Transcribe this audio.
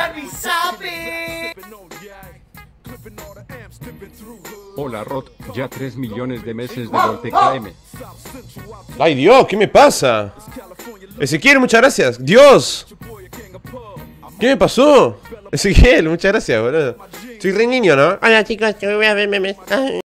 mi sape! Hola Rod, ya 3 millones de meses de VolteKM. ¡Ay, Dios! ¿Qué me pasa? Ezequiel, muchas gracias. ¡Dios! ¿Qué me pasó? Ezequiel, muchas gracias, boludo. Soy re niño, ¿no? Hola chicos, que voy a ver memes.